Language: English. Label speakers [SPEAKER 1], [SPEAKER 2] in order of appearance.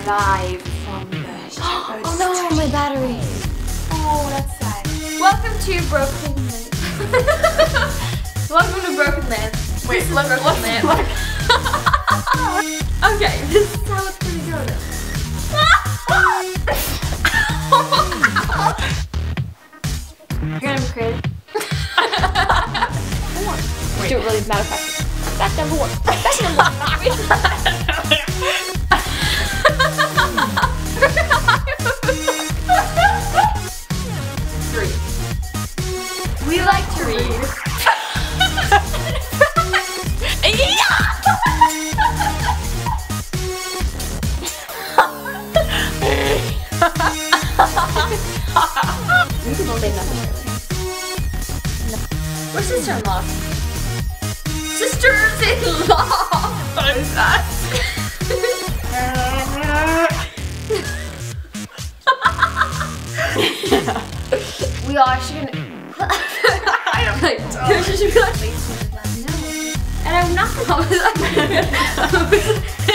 [SPEAKER 1] live from the show.
[SPEAKER 2] Oh no, my battery.
[SPEAKER 1] Oh, that's sad. Welcome to BroKenlamp. Welcome to BroKenlamp.
[SPEAKER 2] Wait, let's look.
[SPEAKER 1] Okay, this is how it's gonna go now. You're gonna be creative.
[SPEAKER 2] Wait. Do it really matter of fact. Fact number one. Fact number one.
[SPEAKER 1] Three. We like to read.
[SPEAKER 2] You can say nothing really.
[SPEAKER 1] We're sister-in-law. Sisters-in-law!
[SPEAKER 2] What is that?
[SPEAKER 1] We all should. I don't know. You should be like, no. And I'm not.